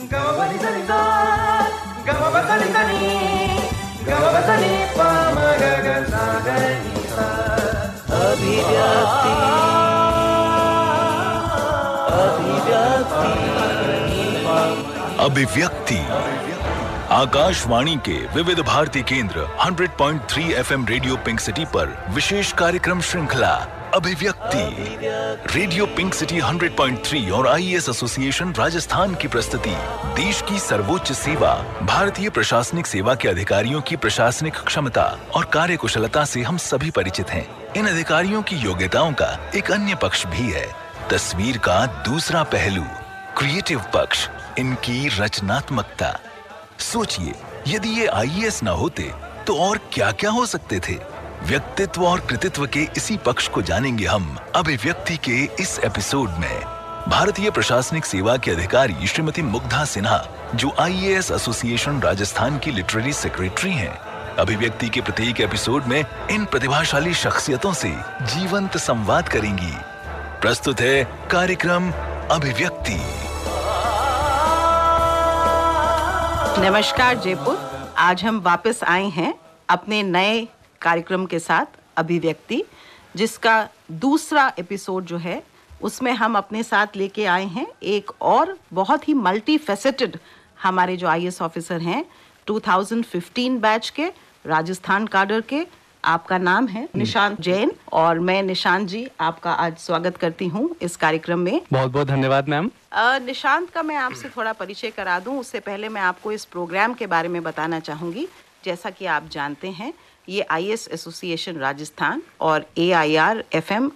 अभिव्यक्ति आकाशवाणी के विविध भारती केंद्र 100.3 FM रेडियो पिंक सिटी पर विशेष कार्यक्रम श्रृंखला अभिव्यक्ति। रेडियो पिंक सिटी 100.3 और IAS एसोसिएशन राजस्थान की प्रस्तुति। देश की सर्वोच्च सेवा, भारतीय प्रशासनिक सेवा के अधिकारियों की प्रशासनिक क्षमता और कार्यकुशलता से हम सभी परिचित हैं। इन अधिकारियों की योग्यताओं का एक अन्य पक्ष भी है, तस्वीर का दूसरा पहलू, क्रिएटिव पक्ष, इनकी रचनात्मकता। सोचिए, यदि ये IAS न होते तो और क्या क्या हो सकते थे। व्यक्तित्व और कृतित्व के इसी पक्ष को जानेंगे हम अभिव्यक्ति के इस एपिसोड में। भारतीय प्रशासनिक सेवा के अधिकारी श्रीमती मुग्धा सिन्हा, जो IAS एसोसिएशन राजस्थान की लिटरेरी सेक्रेटरी हैं, अभिव्यक्ति के प्रत्येक एपिसोड में इन प्रतिभाशाली शख्सियतों से जीवंत संवाद करेंगी। प्रस्तुत है कार्यक्रम अभिव्यक्ति। नमस्कार जयपुर, आज हम वापस आए हैं अपने नए कार्यक्रम के साथ अभिव्यक्ति, जिसका दूसरा एपिसोड जो है उसमें हम अपने साथ लेके आए हैं एक और बहुत ही मल्टी फैसेटेड हमारे जो IAS ऑफिसर हैं 2015 बैच के, राजस्थान काडर के। आपका नाम है निशांत जैन और मैं निशांत जी आपका आज स्वागत करती हूँ इस कार्यक्रम में। बहुत बहुत धन्यवाद मैम। निशांत का मैं आपसे थोड़ा परिचय करा दूं, उससे पहले मैं आपको इस प्रोग्राम के बारे में बताना चाहूँगी। जैसा कि आप जानते हैं, ये IAS एसोसिएशन राजस्थान और AIR FM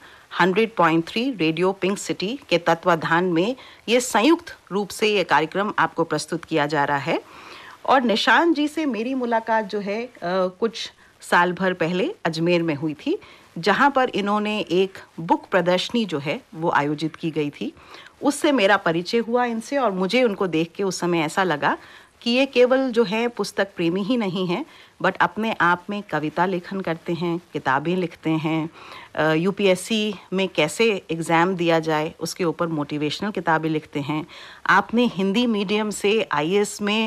100.3 radio Pink City के तत्वाधान में ये संयुक्त रूप से ये कार्यक्रम आपको प्रस्तुत किया जा रहा है। और निशांत जी से मेरी मुलाकात जो है कुछ साल भर पहले अजमेर में हुई थी, जहाँ पर इन्होंने एक बुक प्रदर्शनी जो है वो आयोजित की गई थी। उससे मेरा परिचय हुआ इनसे और मुझे उनको देख के उस समय ऐसा लगा कि ये केवल जो है पुस्तक प्रेमी ही नहीं हैं, बट अपने आप में कविता लेखन करते हैं, किताबें लिखते हैं, UPSC में कैसे एग्ज़ाम दिया जाए उसके ऊपर मोटिवेशनल किताबें लिखते हैं। आपने हिंदी मीडियम से IAS में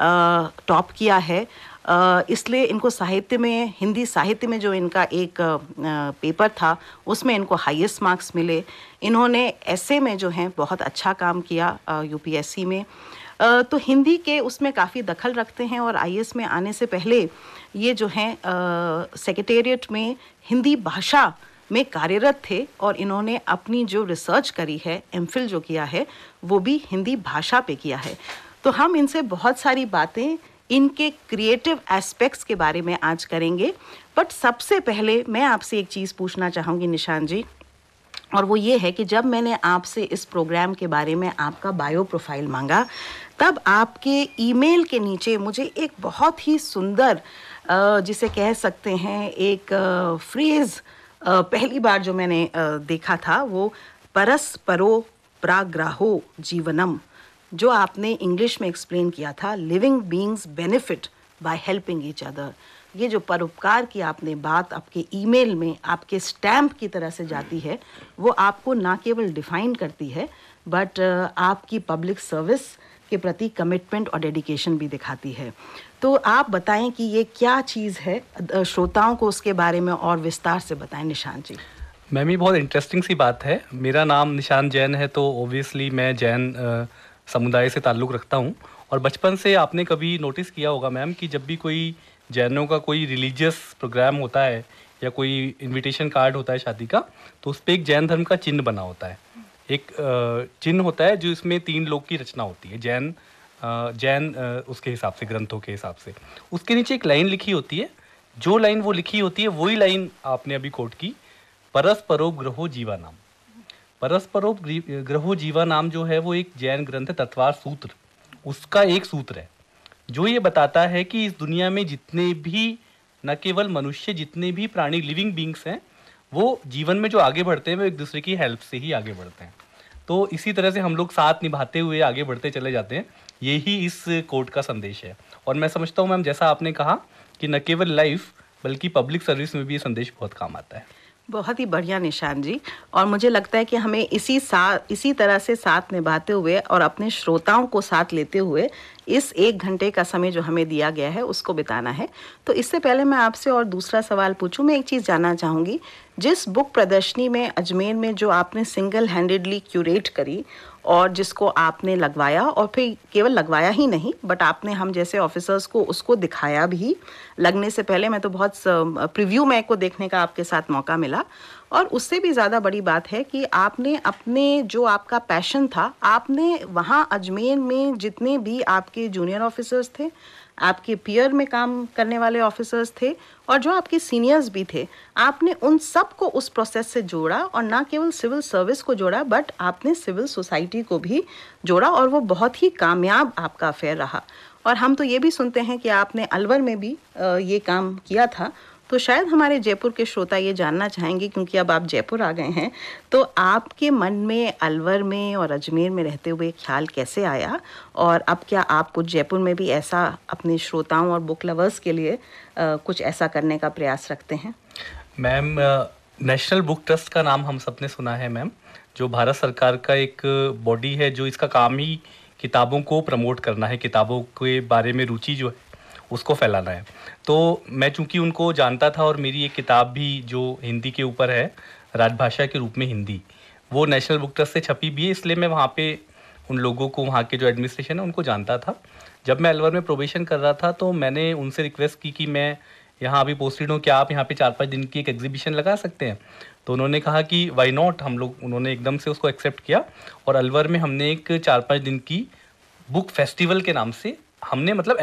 टॉप किया है, इसलिए इनको साहित्य में, हिंदी साहित्य में जो इनका एक पेपर था उसमें इनको हाईएस्ट मार्क्स मिले। इन्होंने ऐसे में जो है बहुत अच्छा काम किया UPSC में, तो हिंदी के उसमें काफ़ी दखल रखते हैं। और IAS में आने से पहले ये जो हैं सेक्रेटेरिएट में हिंदी भाषा में कार्यरत थे और इन्होंने अपनी जो रिसर्च करी है, MPhil जो किया है, वो भी हिंदी भाषा पे किया है। तो हम इनसे बहुत सारी बातें इनके क्रिएटिव एस्पेक्ट्स के बारे में आज करेंगे। बट सबसे पहले मैं आपसे एक चीज़ पूछना चाहूँगी निशांत जी, और वो ये है कि जब मैंने आपसे इस प्रोग्राम के बारे में आपका बायो प्रोफाइल मांगा, तब आपके ईमेल के नीचे मुझे एक बहुत ही सुंदर जिसे कह सकते हैं एक फ्रेज़ पहली बार जो मैंने देखा था, वो परस्परो प्राग्राहो जीवनम, जो आपने इंग्लिश में एक्सप्लेन किया था, living beings benefit by helping each other. ये जो परोपकार की आपने बात आपके ईमेल में आपके स्टैम्प की तरह से जाती है, वो आपको ना केवल डिफाइन करती है बट आपकी पब्लिक सर्विस के प्रति कमिटमेंट और डेडिकेशन भी दिखाती है। तो आप बताएं कि ये क्या चीज़ है, श्रोताओं को उसके बारे में और विस्तार से बताएं निशांत जी। मैम, ये बहुत इंटरेस्टिंग सी बात है। मेरा नाम निशांत जैन है, तो ओबियसली मैं जैन समुदाय से ताल्लुक़ रखता हूँ। और बचपन से आपने कभी नोटिस किया होगा मैम कि जब भी कोई जैनों का कोई रिलीजियस प्रोग्राम होता है या कोई इनविटेशन कार्ड होता है शादी का, तो उस पर एक जैन धर्म का चिन्ह बना होता है। एक चिन्ह होता है जो इसमें 3 लोग की रचना होती है, जैन उसके हिसाब से, ग्रंथों के हिसाब से। उसके नीचे एक लाइन लिखी होती है, जो लाइन वो लिखी होती है वही लाइन आपने अभी कोट की, परस्परोपग्रहो जीवानाम। परस्परोपग्रहो जीवानाम जो है वो एक जैन ग्रंथ है, तत्वार सूत्र, उसका एक सूत्र है जो ये बताता है कि इस दुनिया में जितने भी, न केवल मनुष्य, जितने भी प्राणी लिविंग बींग्स हैं, वो जीवन में जो आगे बढ़ते हैं वो एक दूसरे की हेल्प से ही आगे बढ़ते हैं। तो इसी तरह से हम लोग साथ निभाते हुए आगे बढ़ते चले जाते हैं, यही इस कोट का संदेश है। और मैं समझता हूँ मैम, जैसा आपने कहा कि न केवल लाइफ बल्कि पब्लिक सर्विस में भी ये संदेश बहुत काम आता है। बहुत ही बढ़िया निशान जी। और मुझे लगता है कि हमें इसी तरह से साथ निभाते हुए और अपने श्रोताओं को साथ लेते हुए इस 1 घंटे का समय जो हमें दिया गया है उसको बिताना है। तो इससे पहले मैं आपसे और दूसरा सवाल पूछूं, मैं एक चीज़ जानना चाहूँगी, जिस बुक प्रदर्शनी में अजमेर में जो आपने सिंगल हैंडेडली क्यूरेट करी और जिसको आपने लगवाया, और फिर केवल लगवाया ही नहीं बट आपने हम जैसे ऑफिसर्स को उसको दिखाया भी, लगने से पहले मैं तो बहुत प्रीव्यू में को देखने का आपके साथ मौका मिला। और उससे भी ज़्यादा बड़ी बात है कि आपने अपने जो आपका पैशन था, आपने वहाँ अजमेर में जितने भी आपके जूनियर ऑफिसर्स थे, आपके पीयर में काम करने वाले ऑफिसर्स थे और जो आपके सीनियर्स भी थे, आपने उन सब को उस प्रोसेस से जोड़ा और ना केवल सिविल सर्विस को जोड़ा बट आपने सिविल सोसाइटी को भी जोड़ा और वो बहुत ही कामयाब आपका अफेयर रहा। और हम तो ये भी सुनते हैं कि आपने अलवर में भी ये काम किया था। तो शायद हमारे जयपुर के श्रोता ये जानना चाहेंगे, क्योंकि अब आप जयपुर आ गए हैं, तो आपके मन में अलवर में और अजमेर में रहते हुए ख्याल कैसे आया, और अब क्या आप कुछ जयपुर में भी ऐसा अपने श्रोताओं और बुक लवर्स के लिए कुछ ऐसा करने का प्रयास रखते हैं? मैम, नेशनल बुक ट्रस्ट का नाम हम सबने सुना है मैम, जो भारत सरकार का एक बॉडी है जो इसका काम ही किताबों को प्रमोट करना है, किताबों के बारे में रुचि जो है उसको फैलाना है। तो मैं चूंकि उनको जानता था और मेरी एक किताब भी जो हिंदी के ऊपर है, राजभाषा के रूप में हिंदी, वो नेशनल बुक ट्रस्ट से छपी भी है, इसलिए मैं वहाँ पे उन लोगों को, वहाँ के जो एडमिनिस्ट्रेशन है उनको जानता था। जब मैं अलवर में प्रोबेशन कर रहा था तो मैंने उनसे रिक्वेस्ट की कि मैं यहाँ अभी पोस्टेड हूँ, क्या आप यहाँ पे 4-5 दिन की एक एग्जीबिशन लगा सकते हैं? तो उन्होंने कहा कि वाई नॉट। उन्होंने एकदम से उसको एक्सेप्ट किया और अलवर में हमने एक 4-5 दिन की बुक फेस्टिवल के नाम से हमने, मतलब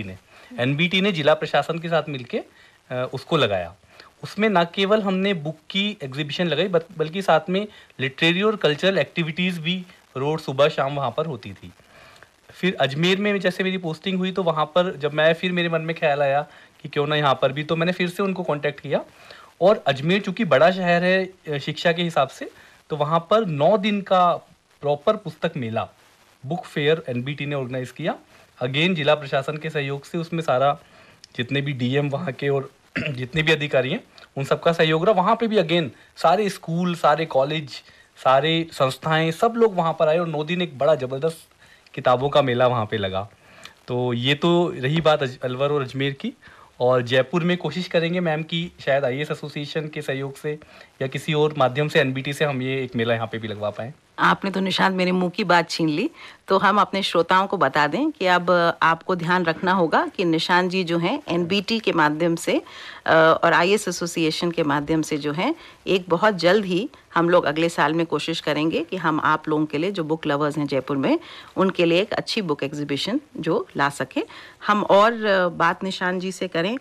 एनबीटी ने जिला प्रशासन के साथ मिलके उसको लगाया। उसमें ना केवल हमने बुक की एग्जीबिशन लगाई बल्कि साथ में लिटरेरी और कल्चरल एक्टिविटीज़ भी रोज सुबह शाम वहाँ पर होती थी। फिर अजमेर में जैसे मेरी पोस्टिंग हुई तो वहाँ पर जब मैं, फिर मेरे मन में ख्याल आया कि क्यों ना यहाँ पर भी, तो मैंने फिर से उनको कांटेक्ट किया। और अजमेर चूँकि बड़ा शहर है शिक्षा के हिसाब से, तो वहाँ पर 9 दिन का प्रॉपर पुस्तक मेला, बुक फेयर एनबीटी ने ऑर्गेनाइज किया, अगेन जिला प्रशासन के सहयोग से। उसमें सारा जितने भी डीएम वहाँ के और जितने भी अधिकारी हैं उन सबका सहयोग रहा। वहाँ पे भी अगेन सारे स्कूल, सारे कॉलेज, सारे संस्थाएं, सब लोग वहाँ पर आए और 9 दिन एक बड़ा ज़बरदस्त किताबों का मेला वहाँ पे लगा। तो ये तो रही बात अलवर और अजमेर की। और जयपुर में कोशिश करेंगे मैम कि शायद आईएएस एसोसिएशन के सहयोग से या किसी और माध्यम से एनबीटी से हम ये एक मेला यहाँ पे भी लगवा पाएँ। आपने तो निशांत मेरे मुंह की बात छीन ली। तो हम अपने श्रोताओं को बता दें कि अब आपको ध्यान रखना होगा कि निशांत जी जो हैं एनबीटी के माध्यम से और आईएएस एसोसिएशन के माध्यम से जो है, एक बहुत जल्द ही हम लोग अगले साल में कोशिश करेंगे कि हम आप लोगों के लिए, जो बुक लवर्स हैं जयपुर में, उनके लिए एक अच्छी बुक एग्जीबिशन जो ला सके। हम और बात निशांत जी से करें,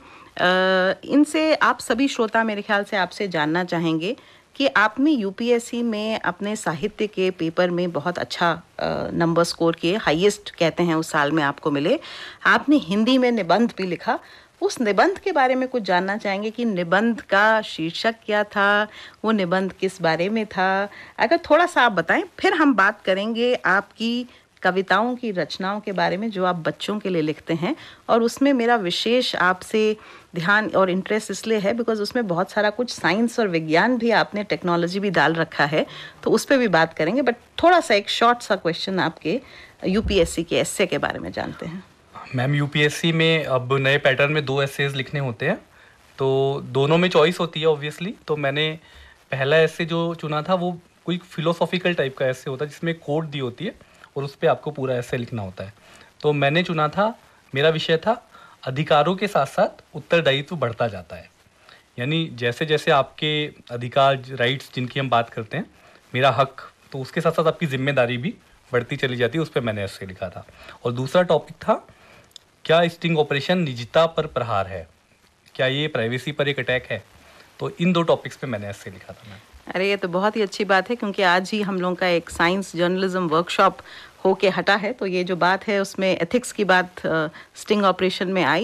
इनसे आप सभी श्रोता मेरे ख्याल से आपसे जानना चाहेंगे कि आपने यूपीएससी में अपने साहित्य के पेपर में बहुत अच्छा नंबर स्कोर किए, हाईएस्ट कहते हैं उस साल में आपको मिले। आपने हिंदी में निबंध भी लिखा। उस निबंध के बारे में कुछ जानना चाहेंगे कि निबंध का शीर्षक क्या था, वो निबंध किस बारे में था? अगर थोड़ा सा आप बताएं, फिर हम बात करेंगे आपकी कविताओं की रचनाओं के बारे में जो आप बच्चों के लिए लिखते हैं। और उसमें मेरा विशेष आपसे ध्यान और इंटरेस्ट इसलिए है बिकॉज उसमें बहुत सारा कुछ साइंस और विज्ञान भी, आपने टेक्नोलॉजी भी डाल रखा है, तो उस पर भी बात करेंगे। बट थोड़ा सा एक शॉर्ट सा क्वेश्चन आपके यूपीएससी के एस्से के बारे में जानते हैं। मैम, यूपीएससी में अब नए पैटर्न में 2 एस्सेज लिखने होते हैं, तो दोनों में चॉइस होती है ऑब्वियसली। तो मैंने पहला एस्से जो चुना था वो कोई फिलोसॉफिकल टाइप का एस्से होता है जिसमें कोट दी होती है और उस पर आपको पूरा एस्से लिखना होता है। तो मैंने चुना था, मेरा विषय था अधिकारों के साथ साथ उत्तरदायित्व बढ़ता जाता है। यानी जैसे जैसे आपके अधिकार, राइट्स जिनकी हम बात करते हैं, मेरा हक, तो उसके साथ साथ आपकी जिम्मेदारी भी बढ़ती चली जाती है। उस पर मैंने एस्से लिखा था। और दूसरा टॉपिक था, क्या स्टिंग ऑपरेशन निजता पर प्रहार है, क्या ये प्राइवेसी पर एक अटैक है? तो इन 2 टॉपिक्स पे मैंने एस्से लिखा था। अरे ये तो बहुत ही अच्छी बात है, क्योंकि आज ही हम लोगों का एक साइंस जर्नलिज्म वर्कशॉप होके हटा है, तो ये जो बात है उसमें एथिक्स की बात स्टिंग ऑपरेशन में आई।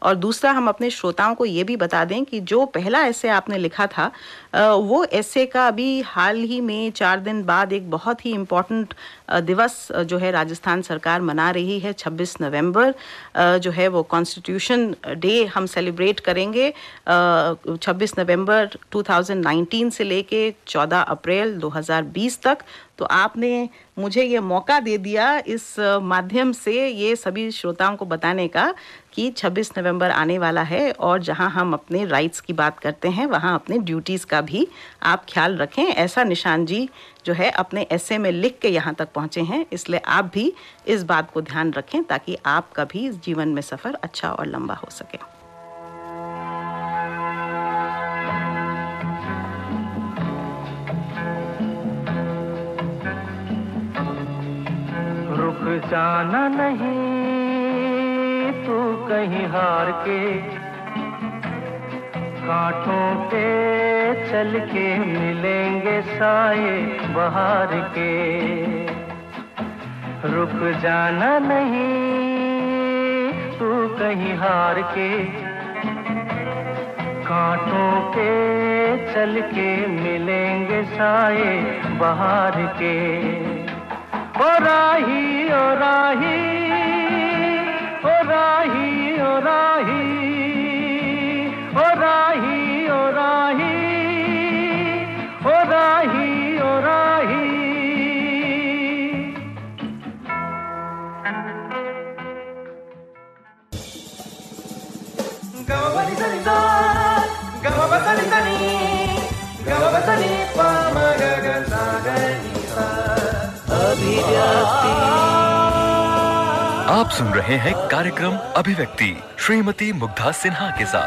और दूसरा, हम अपने श्रोताओं को ये भी बता दें कि जो पहला ऐसे आपने लिखा था, वो ऐसे का अभी हाल ही में 4 दिन बाद एक बहुत ही इम्पोर्टेंट दिवस जो है राजस्थान सरकार मना रही है। 26 नवंबर जो है वो कॉन्स्टिट्यूशन डे हम सेलिब्रेट करेंगे। 26 नवंबर 2019 से लेके 14 अप्रैल 2020 तक। तो आपने मुझे ये मौका दे दिया इस माध्यम से ये सभी श्रोताओं को बताने का कि 26 नवंबर आने वाला है, और जहां हम अपने राइट्स की बात करते हैं वहां अपने ड्यूटीज़ का भी आप ख्याल रखें। ऐसा निशान जी जो है अपने एसे में लिख के यहाँ तक पहुँचे हैं, इसलिए आप भी इस बात को ध्यान रखें ताकि आपका भी जीवन में सफ़र अच्छा और लंबा हो सके। रुक जाना नहीं तू कहीं हार के, कांटों पे चल के मिलेंगे साए बहार के। रुक जाना नहीं तू कहीं हार के, कांटों पे चल के मिलेंगे साए बहार के। ओ राही ओ राही ओ राही ओ राही ओ राही ओ राही ओ राही ओ राही। गवबनी सनी सा गवबनी सनी गवबनी पा म ग ग सा ग नि सा। आप सुन रहे हैं कार्यक्रम अभिव्यक्ति श्रीमती मुग्धा सिन्हा के साथ।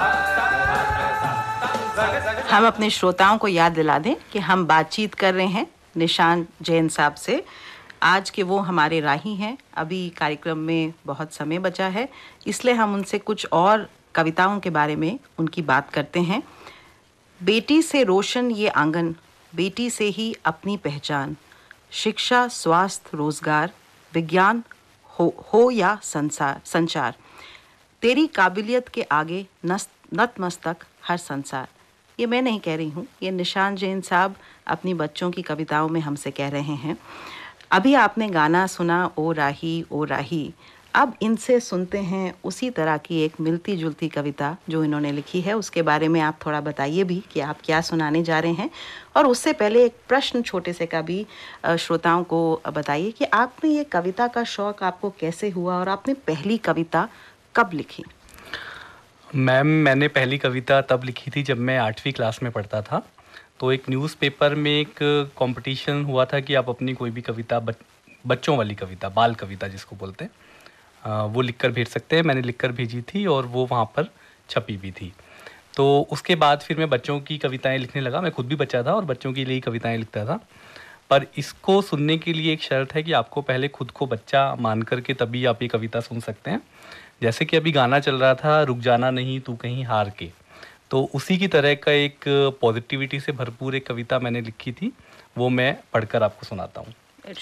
हम अपने श्रोताओं को याद दिला दें कि हम बातचीत कर रहे हैं निशान जैन साहब से। आज के वो हमारे राही हैं। अभी कार्यक्रम में बहुत समय बचा है, इसलिए हम उनसे कुछ और कविताओं के बारे में उनकी बात करते हैं। बेटी से रोशन ये आंगन, बेटी से ही अपनी पहचान, शिक्षा, स्वास्थ्य, रोजगार, विज्ञान हो या संचार, तेरी काबिलियत के आगे नतमस्तक हर संसार। ये मैं नहीं कह रही हूँ, ये निशान जैन साहब अपनी बच्चों की कविताओं में हमसे कह रहे हैं। अभी आपने गाना सुना ओ राही ओ राही। अब इनसे सुनते हैं उसी तरह की एक मिलती जुलती कविता जो इन्होंने लिखी है। उसके बारे में आप थोड़ा बताइए भी कि आप क्या सुनाने जा रहे हैं। और उससे पहले एक प्रश्न छोटे से का भी श्रोताओं को बताइए कि आपने ये कविता का शौक़ आपको कैसे हुआ और आपने पहली कविता कब लिखी? मैम, मैंने पहली कविता तब लिखी थी जब मैं 8वीं क्लास में पढ़ता था। तो एक न्यूज़पेपर में एक कंपटीशन हुआ था कि आप अपनी कोई भी कविता, बच्चों वाली कविता, बाल कविता जिसको बोलते हैं, वो लिखकर भेज सकते हैं। मैंने लिखकर भेजी थी और वो वहाँ पर छपी भी थी। तो उसके बाद फिर मैं बच्चों की कविताएं लिखने लगा। मैं खुद भी बच्चा था और बच्चों के लिए ही कविताएं लिखता था। पर इसको सुनने के लिए एक शर्त है कि आपको पहले खुद को बच्चा मान करके तभी आप ये कविता सुन सकते हैं। जैसे कि अभी गाना चल रहा था, रुक जाना नहीं तू कहीं हार के, तो उसी की तरह का एक पॉजिटिविटी से भरपूर एक कविता मैंने लिखी थी, वो मैं पढ़कर आपको सुनाता हूँ।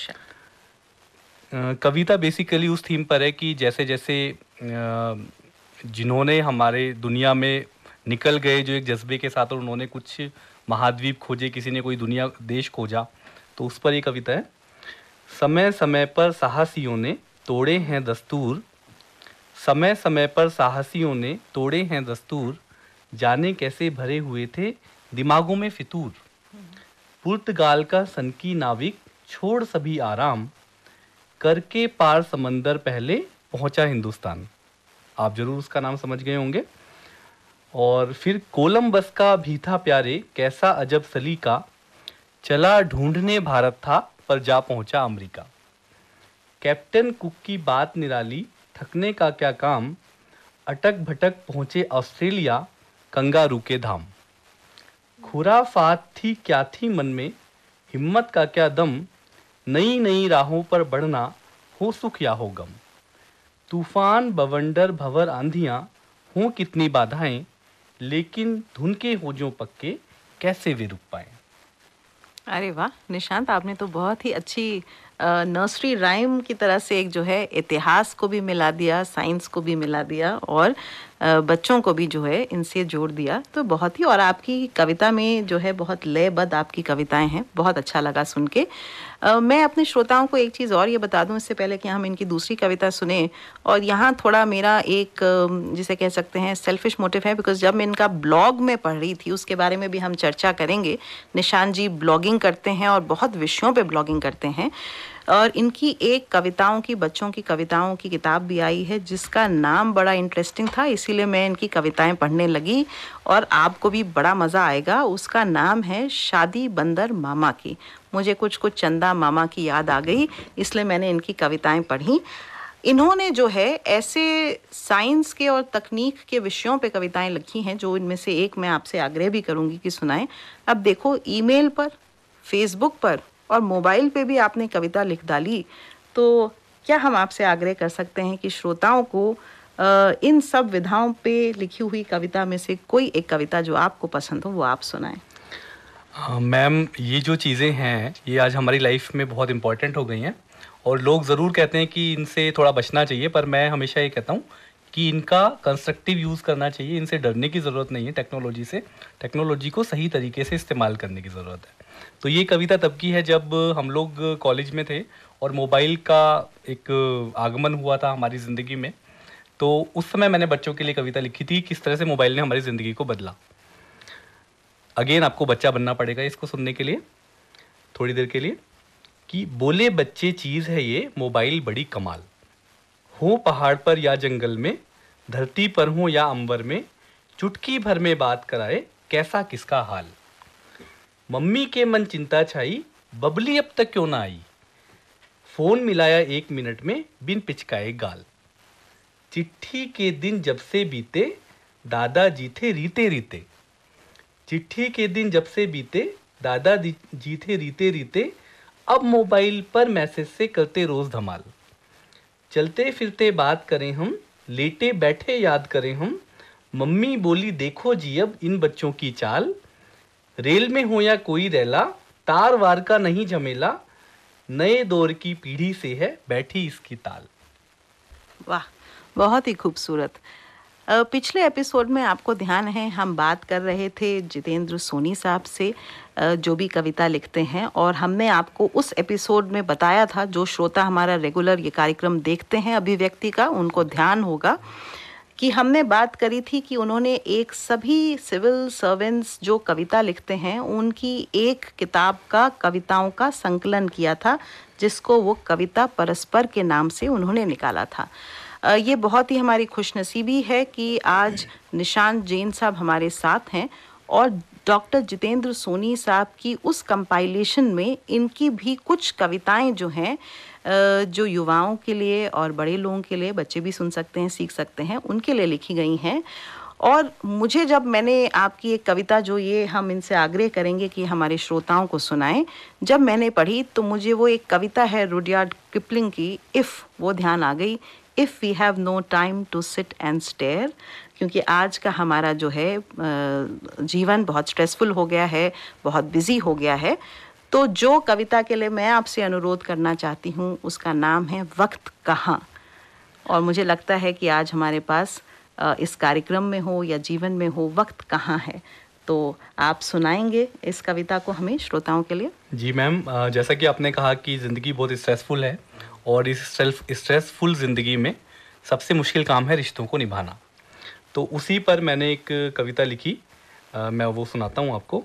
कविता बेसिकली उस थीम पर है कि जैसे जैसे जिन्होंने हमारे दुनिया में निकल गए जो एक जज्बे के साथ, और उन्होंने कुछ महाद्वीप खोजे, किसी ने कोई दुनिया देश खोजा, तो उस पर ये कविता है। समय समय पर साहसियों ने तोड़े हैं दस्तूर, समय समय पर साहसियों ने तोड़े हैं दस्तूर, जाने कैसे भरे हुए थे दिमागों में फितूर। पुर्तगाल का सनकी नाविक छोड़ सभी आराम, करके पार समंदर पहले पहुंचा हिंदुस्तान। आप जरूर उसका नाम समझ गए होंगे। और फिर कोलंबस का भी था प्यारे कैसा अजब सलीका, चला ढूंढने भारत था पर जा पहुंचा अमेरिका। कैप्टन कुक की बात निराली, थकने का क्या काम, अटक भटक पहुंचे ऑस्ट्रेलिया, कंगारू के धाम। खुराफात थी क्या थी मन में, हिम्मत का क्या दम, नई नई राहों पर बढ़ना हो सुख या हो गम। तूफान बवंडर भंवर आंधियां हों कितनी बाधाएं, लेकिन धुन के हो जो पक्के कैसे वे रुक पाए। अरे वाह निशांत, आपने तो बहुत ही अच्छी नर्सरी राइम की तरह से एक जो है इतिहास को भी मिला दिया, साइंस को भी मिला दिया और बच्चों को भी जो है इनसे जोड़ दिया। तो बहुत ही, और आपकी कविता में जो है बहुत लयबद्ध आपकी कविताएं हैं, बहुत अच्छा लगा सुन के। मैं अपने श्रोताओं को एक चीज़ और ये बता दूं इससे पहले कि हम इनकी दूसरी कविता सुने, और यहाँ थोड़ा मेरा एक जिसे कह सकते हैं सेल्फिश मोटिव है, बिकॉज जब मैं इनका ब्लॉग में पढ़ रही थी, उसके बारे में भी हम चर्चा करेंगे। निशान जी ब्लॉगिंग करते हैं और बहुत विषयों पे ब्लॉगिंग करते हैं, और इनकी एक कविताओं की, बच्चों की कविताओं की किताब भी आई है जिसका नाम बड़ा इंटरेस्टिंग था, इसीलिए मैं इनकी कविताएं पढ़ने लगी और आपको भी बड़ा मज़ा आएगा। उसका नाम है शादी बंदर मामा की। मुझे कुछ कुछ चंदा मामा की याद आ गई, इसलिए मैंने इनकी कविताएं पढ़ी। इन्होंने जो है ऐसे साइंस के और तकनीक के विषयों पे कविताएं लिखी हैं, जो इनमें से एक मैं आपसे आग्रह भी करूंगी कि सुनाएं। अब देखो, ईमेल पर, फेसबुक पर और मोबाइल पे भी आपने कविता लिख डाली, तो क्या हम आपसे आग्रह कर सकते हैं कि श्रोताओं को इन सब विधाओं पे लिखी हुई कविता में से कोई एक कविता जो आपको पसंद हो वो आप सुनाएं। मैम, ये जो चीज़ें हैं ये आज हमारी लाइफ में बहुत इम्पॉर्टेंट हो गई हैं, और लोग ज़रूर कहते हैं कि इनसे थोड़ा बचना चाहिए, पर मैं हमेशा ये कहता हूँ कि इनका कंस्ट्रक्टिव यूज़ करना चाहिए। इनसे डरने की ज़रूरत नहीं है, टेक्नोलॉजी से। टेक्नोलॉजी को सही तरीके से इस्तेमाल करने की ज़रूरत है। तो ये कविता तब की है जब हम लोग कॉलेज में थे और मोबाइल का एक आगमन हुआ था हमारी ज़िंदगी में। तो उस समय मैंने बच्चों के लिए कविता लिखी थी, किस तरह से मोबाइल ने हमारी ज़िंदगी को बदला। अगेन आपको बच्चा बनना पड़ेगा इसको सुनने के लिए थोड़ी देर के लिए। कि बोले बच्चे चीज़ है ये मोबाइल बड़ी कमाल, हो पहाड़ पर या जंगल में, धरती पर हो या अंबर में, चुटकी भर में बात कराए कैसा किसका हाल। मम्मी के मन चिंता छाई, बबली अब तक क्यों ना आई, फोन मिलाया 1 मिनट में बिन पिचकाए गाल। चिट्ठी के दिन जब से बीते, दादाजी थे रीते रीते। चिट्ठी के दिन जब से बीते, दादाजी थे रीते रीते, अब मोबाइल पर मैसेज से करते रोज धमाल। चलते फिरते बात करें हम, लेटे बैठे याद करें हम, मम्मी बोली देखो जी अब इन बच्चों की चाल। रेल में हो या कोई रेला, तार वार का नहीं झमेला, नए दौर की पीढ़ी से है बैठी इसकी ताल। वाह, बहुत ही खूबसूरत। पिछले एपिसोड में आपको ध्यान है हम बात कर रहे थे जितेंद्र सोनी साहब से, जो भी कविता लिखते हैं, और हमने आपको उस एपिसोड में बताया था, जो श्रोता हमारा रेगुलर ये कार्यक्रम देखते हैं अभिव्यक्ति का, उनको ध्यान होगा कि हमने बात करी थी कि उन्होंने एक सभी सिविल सर्वेंट्स जो कविता लिखते हैं उनकी एक किताब का कविताओं का संकलन किया था, जिसको वो कविता परस्पर के नाम से उन्होंने निकाला था। ये बहुत ही हमारी खुशनसीबी है कि आज निशान जैन साहब हमारे साथ हैं, और डॉक्टर जितेंद्र सोनी साहब की उस कंपाइलेशन में इनकी भी कुछ कविताएं जो हैं, जो युवाओं के लिए और बड़े लोगों के लिए, बच्चे भी सुन सकते हैं, सीख सकते हैं, उनके लिए लिखी गई हैं। और मुझे, जब मैंने आपकी एक कविता, जो ये हम इनसे आग्रह करेंगे कि हमारे श्रोताओं को सुनाएं, जब मैंने पढ़ी तो मुझे वो एक कविता है रुडयार्ड किपलिंग की, इफ़, वो ध्यान आ गई। If we have no time to sit and stare, क्योंकि आज का हमारा जो है जीवन बहुत स्ट्रेसफुल हो गया है, बहुत बिजी हो गया है। तो जो कविता के लिए मैं आपसे अनुरोध करना चाहती हूँ उसका नाम है वक्त कहाँ। और मुझे लगता है कि आज हमारे पास इस कार्यक्रम में हो या जीवन में हो, वक्त कहाँ है। तो आप सुनाएंगे इस कविता को हमें, श्रोताओं के लिए? जी मैम, जैसा कि आपने कहा कि ज़िंदगी बहुत स्ट्रेसफुल है, और इस स्ट्रेसफुल ज़िंदगी में सबसे मुश्किल काम है रिश्तों को निभाना। तो उसी पर मैंने एक कविता लिखी, मैं वो सुनाता हूँ आपको।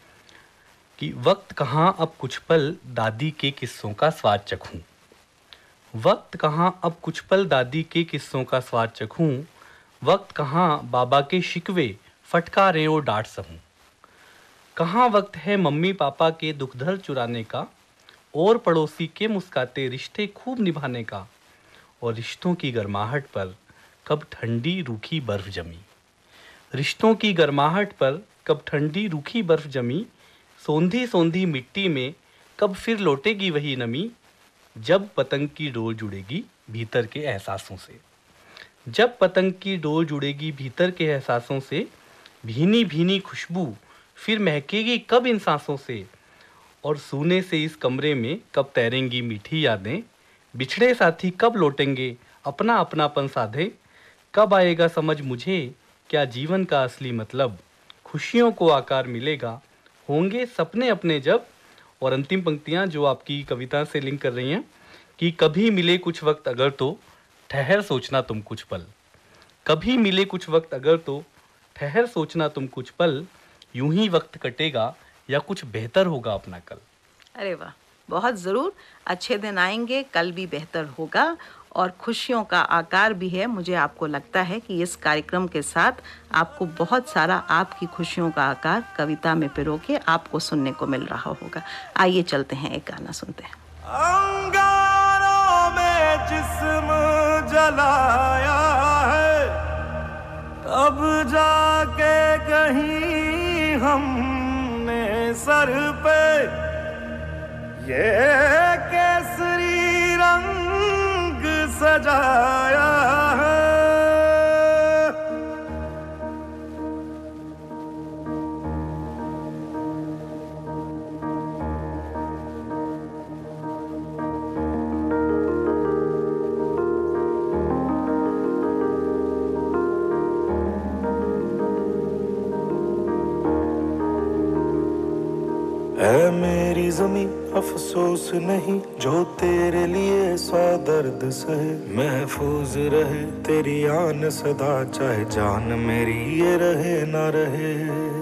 कि वक्त कहाँ अब कुछ पल दादी के किस्सों का स्वाद चखूँ, वक्त कहाँ अब कुछ पल दादी के किस्सों का स्वाद चखूँ, वक्त कहाँ बाबा के शिकवे फटकारें और डांट सहूँ, कहाँ वक्त है मम्मी पापा के दुखधर चुराने का, और पड़ोसी के मुस्काते रिश्ते खूब निभाने का, और रिश्तों की गर्माहट पर कब ठंडी रूखी बर्फ जमी, रिश्तों की गर्माहट पर कब ठंडी रूखी बर्फ जमी, सोंधी सोंधी मिट्टी में कब फिर लौटेगी वही नमी, जब पतंग की डोर जुड़ेगी भीतर के एहसासों से, जब पतंग की डोर जुड़ेगी भीतर के एहसासों से, भीनी भीनी खुशबू फिर महकेगी कब इन सांसों से, और सूने से इस कमरे में कब तैरेंगी मीठी यादें, बिछड़े साथी कब लौटेंगे अपना अपनापन साधे, कब आएगा समझ मुझे क्या जीवन का असली मतलब, खुशियों को आकार मिलेगा होंगे सपने अपने जब। और अंतिम पंक्तियां जो आपकी कविता से लिंक कर रही हैं कि कभी मिले कुछ वक्त अगर तो ठहर सोचना तुम कुछ पल, कभी मिले कुछ वक्त अगर तो ठहर सोचना तुम कुछ पल, यूं ही वक्त कटेगा या कुछ बेहतर होगा अपना कल। अरे वाह, बहुत ज़रूर, अच्छे दिन आएंगे, कल भी बेहतर होगा और खुशियों का आकार भी है। मुझे आपको लगता है कि इस कार्यक्रम के साथ आपको बहुत सारा आपकी खुशियों का आकार कविता में पिरो के आपको सुनने को मिल रहा होगा। आइए चलते हैं, एक गाना सुनते हैं। अंगारों में जिस्म जलाया है, तब जाके कहीं हमने सर पे ये केसरी रंग सजाया है। ऐ मेरी ज़मीं अफसोस नहीं जो तेरे लिए सौ दर्द सहे, महफूज रहे तेरी आन सदा चाहे जान मेरी ये रहे ना रहे।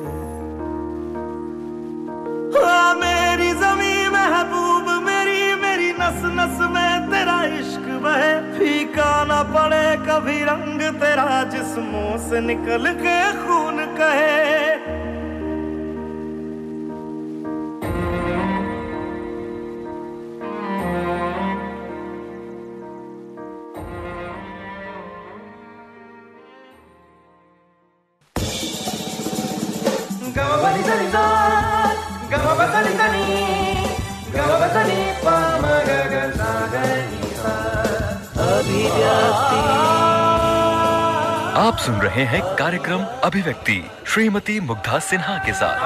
मेरी ज़मीं महबूब मेरी, मेरी नस नस में तेरा इश्क बहे, फीका ना पड़े कभी रंग तेरा जिस्मों से निकल के खून कहे। आप सुन रहे हैं कार्यक्रम अभिव्यक्ति श्रीमती मुग्धा सिन्हा के साथ।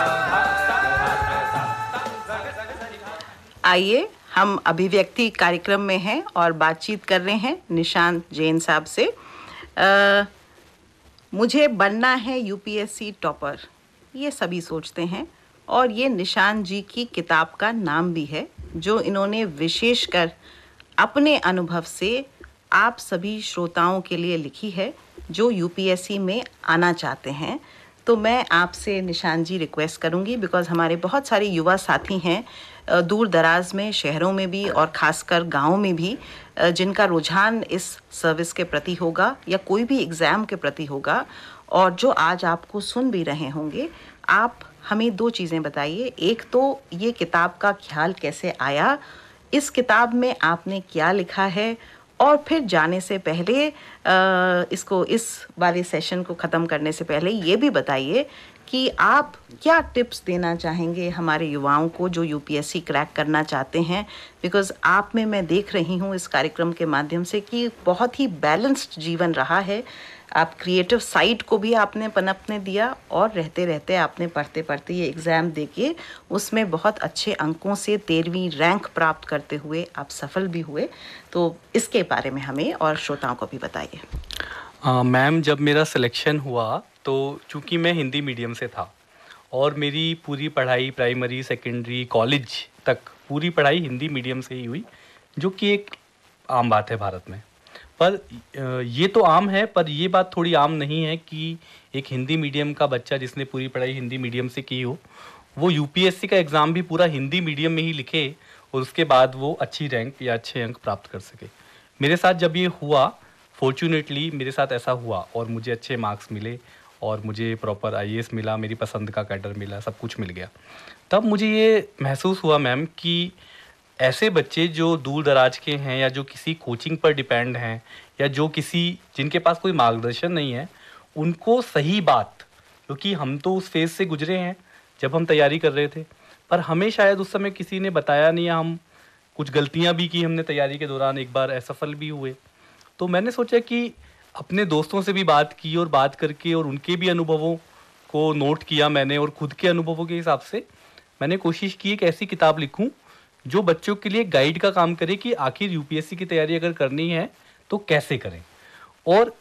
आइए, हम अभिव्यक्ति कार्यक्रम में हैं और बातचीत कर रहे हैं निशान जैन साहब से। मुझे बनना है यूपीएससी टॉपर, ये सभी सोचते हैं और ये निशान जी की किताब का नाम भी है, जो इन्होंने विशेषकर अपने अनुभव से आप सभी श्रोताओं के लिए लिखी है जो यूपीएससी में आना चाहते हैं। तो मैं आपसे निशान जी रिक्वेस्ट करूंगी, बिकॉज़ हमारे बहुत सारे युवा साथी हैं दूर दराज में, शहरों में भी और ख़ासकर गाँव में भी, जिनका रुझान इस सर्विस के प्रति होगा या कोई भी एग्ज़ाम के प्रति होगा, और जो आज आपको सुन भी रहे होंगे। आप हमें दो चीज़ें बताइए। एक तो ये किताब का ख्याल कैसे आया, इस किताब में आपने क्या लिखा है, और फिर जाने से पहले इस वाले सेशन को ख़त्म करने से पहले ये भी बताइए कि आप क्या टिप्स देना चाहेंगे हमारे युवाओं को जो यूपीएससी क्रैक करना चाहते हैं। बिकॉज़ आप में मैं देख रही हूँ इस कार्यक्रम के माध्यम से कि बहुत ही बैलेंस्ड जीवन रहा है। आप क्रिएटिव साइड को भी आपने पनपने दिया और रहते रहते आपने पढ़ते पढ़ते ये एग्ज़ाम देके उसमें बहुत अच्छे अंकों से 13वीं रैंक प्राप्त करते हुए आप सफल भी हुए। तो इसके बारे में हमें और श्रोताओं को भी बताइए। मैम, जब मेरा सिलेक्शन हुआ तो चूँकि मैं हिंदी मीडियम से था और मेरी पूरी पढ़ाई प्राइमरी सेकेंडरी कॉलेज तक पूरी पढ़ाई हिंदी मीडियम से ही हुई, जो कि एक आम बात है भारत में। पर ये तो आम है, पर ये बात थोड़ी आम नहीं है कि एक हिंदी मीडियम का बच्चा जिसने पूरी पढ़ाई हिंदी मीडियम से की हो, वो यूपीएससी का एग्ज़ाम भी पूरा हिंदी मीडियम में ही लिखे और उसके बाद वो अच्छी रैंक या अच्छे अंक प्राप्त कर सके। मेरे साथ जब ये हुआ, फॉर्चुनेटली मेरे साथ ऐसा हुआ और मुझे अच्छे मार्क्स मिले और मुझे प्रॉपर आईएएस मिला, मेरी पसंद का कैडर मिला, सब कुछ मिल गया। तब मुझे ये महसूस हुआ मैम कि ऐसे बच्चे जो दूर दराज के हैं या जो किसी कोचिंग पर डिपेंड हैं या जो जिनके पास कोई मार्गदर्शन नहीं है, उनको सही बात, क्योंकि हम तो उस फेज़ से गुजरे हैं जब हम तैयारी कर रहे थे, पर हमें शायद उस समय किसी ने बताया नहीं, या हम कुछ गलतियां भी की हमने तैयारी के दौरान, एक बार असफल भी हुए। तो मैंने सोचा कि अपने दोस्तों से भी बात की और बात करके और उनके भी अनुभवों को नोट किया मैंने और खुद के अनुभवों के हिसाब से मैंने कोशिश की एक ऐसी किताब लिखूं जो बच्चों के लिए गाइड का काम करे कि आखिर यूपीएससी की तैयारी अगर करनी है तो कैसे करें। और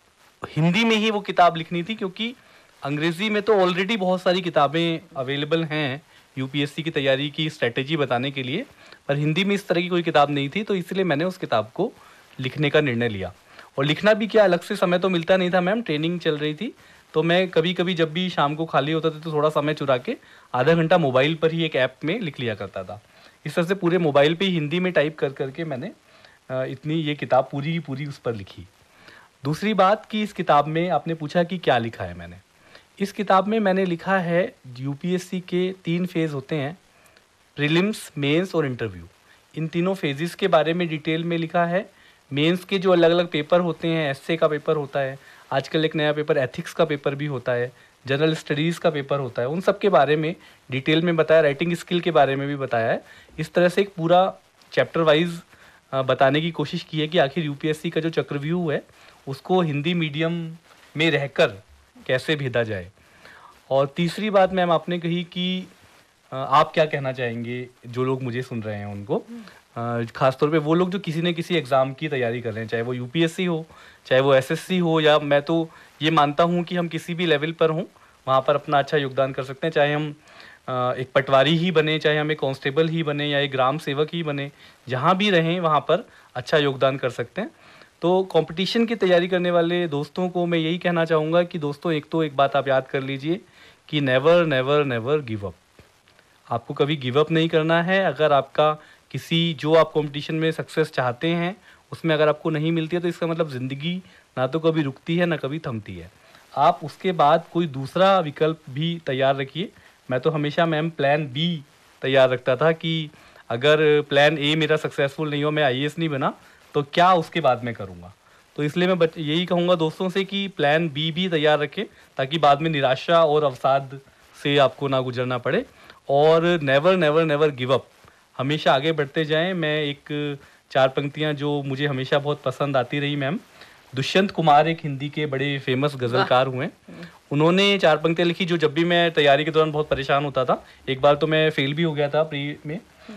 हिंदी में ही वो किताब लिखनी थी, क्योंकि अंग्रेजी में तो ऑलरेडी बहुत सारी किताबें अवेलेबल हैं यूपीएससी की तैयारी की स्ट्रेटेजी बताने के लिए, पर हिंदी में इस तरह की कोई किताब नहीं थी। तो इसलिए मैंने उस किताब को लिखने का निर्णय लिया। और लिखना भी क्या, अलग से समय तो मिलता नहीं था मैम, ट्रेनिंग चल रही थी, तो मैं कभी कभी जब भी शाम को खाली होता था तो थोड़ा समय चुरा के आधा घंटा मोबाइल पर ही एक ऐप में लिख लिया करता था। इस तरह से पूरे मोबाइल पे ही हिंदी में टाइप कर करके मैंने इतनी ये किताब पूरी की पूरी उस पर लिखी। दूसरी बात कि इस किताब में आपने पूछा कि क्या लिखा है मैंने, इस किताब में मैंने लिखा है यूपीएससी के 3 फेज़ होते हैं, प्रीलिम्स, मेंस और इंटरव्यू। इन तीनों फेजेस के बारे में डिटेल में लिखा है। मेंस के जो अलग अलग पेपर होते हैं, एस्से का पेपर होता है, आजकल एक नया पेपर एथिक्स का पेपर भी होता है, जनरल स्टडीज़ का पेपर होता है, उन सब के बारे में डिटेल में बताया, राइटिंग स्किल के बारे में भी बताया है। इस तरह से एक पूरा चैप्टर वाइज बताने की कोशिश की है कि आखिर यूपीएससी का जो चक्रव्यूह है उसको हिंदी मीडियम में रहकर कैसे भेदा जाए। और तीसरी बात मैम आपने कही कि आप क्या कहना चाहेंगे जो लोग मुझे सुन रहे हैं उनको, खासतौर पे वो लोग जो किसी न किसी एग्ज़ाम की तैयारी कर रहे हैं, चाहे वो यूपीएससी हो, चाहे वो एसएससी हो, या मैं तो ये मानता हूँ कि हम किसी भी लेवल पर हों वहाँ पर अपना अच्छा योगदान कर सकते हैं। चाहे हम एक पटवारी ही बने, चाहे हम एक कांस्टेबल ही बने, या एक ग्राम सेवक ही बने, जहाँ भी रहें वहाँ पर अच्छा योगदान कर सकते हैं। तो कंपटीशन की तैयारी करने वाले दोस्तों को मैं यही कहना चाहूँगा कि दोस्तों एक बात आप याद कर लीजिए कि never never never give up. आपको कभी गिव अप नहीं करना है। अगर आपका किसी जो आप कंपटीशन में सक्सेस चाहते हैं उसमें अगर आपको नहीं मिलती है तो इसका मतलब ज़िंदगी ना तो कभी रुकती है ना कभी थमती है। आप उसके बाद कोई दूसरा विकल्प भी तैयार रखिए। मैं तो हमेशा मैम प्लान बी तैयार रखता था कि अगर प्लान ए मेरा सक्सेसफुल नहीं हो, मैं आईएएस नहीं बना, तो क्या उसके बाद मैं करूँगा। तो इसलिए मैं यही कहूँगा दोस्तों से कि प्लान बी भी तैयार रखें ताकि बाद में निराशा और अवसाद से आपको ना गुजरना पड़े। और never never never give up, हमेशा आगे बढ़ते जाएं। मैं एक 4 पंक्तियां जो मुझे हमेशा बहुत पसंद आती रही मैम, दुष्यंत कुमार एक हिंदी के बड़े फेमस गज़लकार हुए, उन्होंने 4 पंक्तियां लिखी जो जब भी मैं तैयारी के दौरान बहुत परेशान होता था, एक बार तो मैं फेल भी हो गया था प्री में,